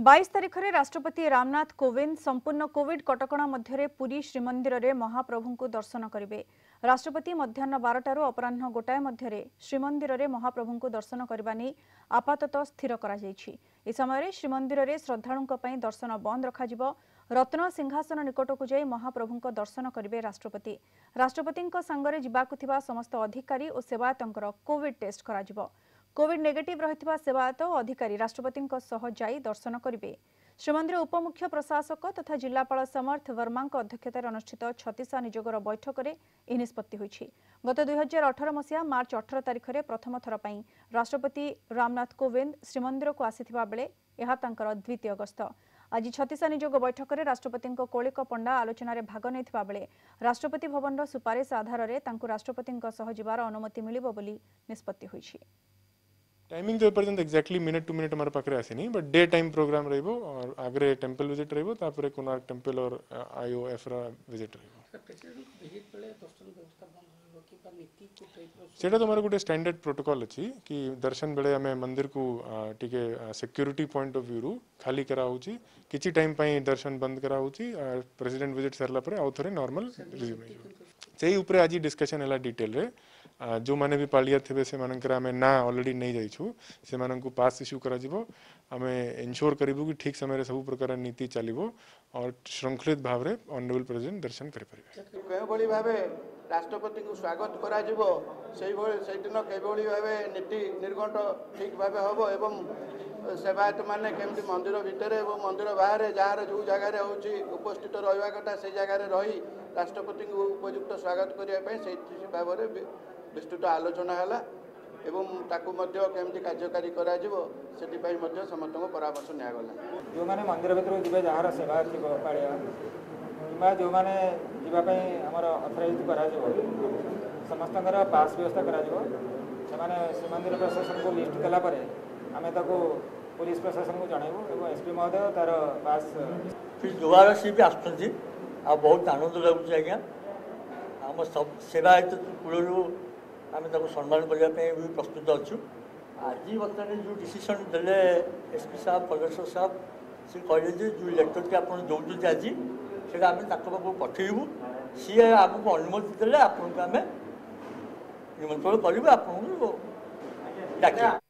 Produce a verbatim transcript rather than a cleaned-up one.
बाईस तारिख में राष्ट्रपति रामनाथ कोविंद संपूर्ण कोविड कटकणा मध्य पुरी श्रीमंदिर में महाप्रभु को दर्शन करेंगे। राष्ट्रपति मध्याह्न बारटार अपराह्न गोटाए मध्य श्रीमंदिर में महाप्रभु को दर्शन करने आपातत स्थिर कर समय श्रीमंदिर में श्रद्धालुओं दर्शन बंद रखा रत्न सिंहासन निकट को जाई महाप्रभु दर्शन करेंगे। राष्ट्रपति राष्ट्रपति संगरे जिबाकु थिबा समस्त अधिकारी और सेवायतंकर कोविड टेस्ट करा कोविड नेगेटिव रही सेवायत और अधिकारी राष्ट्रपति जाई दर्शन करेंगे। श्रीमंदिर उपमुख्य प्रशासक तथा जिलापाल समर्थ वर्मा अध्यक्षतार अनुष्ठित छत्तीसा निजोगर बैठक में यह निष्पत्ति होईछि। गत दुई हजार अठर मसीहा मार्च अठर तारिख में प्रथम थर पर राष्ट्रपति रामनाथ कोविंद श्रीमंदिर को आसीथिबा बेले यह तांकर द्वितीय गस्त। आज छत्तीसा निजोग बैठक में राष्ट्रपति कौलिक पंडा आलोचन भाग नहीं बेले राष्ट्रपति भवन सुपारिश आधार में राष्ट्रपति जिबार अनुमति मिलिबो बोली निष्पत्ति होईछि। टाइमिंग तो पर्यंत एक्जाक्टली मिनट टू मिनट हमारे पाखे आसनी बट डे टाइम प्रोग्राम रहिबो और आगरे टेम्पल विजिट रहिबो तापरे कोणार्क टेम्पल और आईओएफ रा विजिट रहिबो। सेटा तो हमारा गोटे स्टैंडर्ड प्रोटोकॉल अछि कि दर्शन बेले हमें मंदिर को टिके सिक्योरिटी पॉइंट ऑफ व्यू रु खाली करा होची किछि टाइम पई दर्शन बंद करा होची प्रेसिडेंट विजिट सरला परे आउ थरे नॉर्मल रिज्यूम सेही ऊपर आज डिस्कशन हला डिटेल रे जो माने भी पालिया थे से मानकर आमे ना ऑलरेडी नहीं जाइछु से मानन को पास इश्यू करा जिवो आमे एंश्योर करिवो कि ठीक समय रे सब प्रकार नीति चलिवो और श्रृंखलित भाव रे ऑनरेबल प्रेसिडेंट दर्शन करि परिबे। केउ बळी भाबे राष्ट्रपति को स्वागत करा जिवो सेही बळी सेही दिन केउ बळी भाबे नीति निर्घंट ठीक भाबे होबो एवं सेवायत माने केमति मंदिर भितरे एवं मंदिर बाहर जहार जो जगह रे होची उपस्थित रहबा कथा से जगह रे रही राष्ट्रपति को उपयुक्त स्वागत करिया पय सेही भाव रे विस्तृत आलोचना है एवं ताकू केमती कार्यकारी करा से समस्त परामर्श निगला जो मैंने मंदिर भर जी जार सेवा थी पाड़िया कि जो मैंने जावाई आमर अथराइज कर समस्त पास व्यवस्था कर श्रीमंदिर प्रशासन को लिस्ट कलापर आम पुलिस प्रशासन को जनइबू एसपी महोदय तार पास दुआर सी भी आसुँच आ बहुत आनंद लगुच आज्ञा आम सब सेवायत कूल आम सम्मान करने भी प्रस्तुत अच्छु। आज बर्तमान जो डिसीजन देले एसपी साहब कलेक्टर साहब से कहले जो लेटर टी आप दौरान आज से आम पाखक पठेबू सी आमको अनुमति देले आपको आम निमंत्रण करूँ आपको डाक।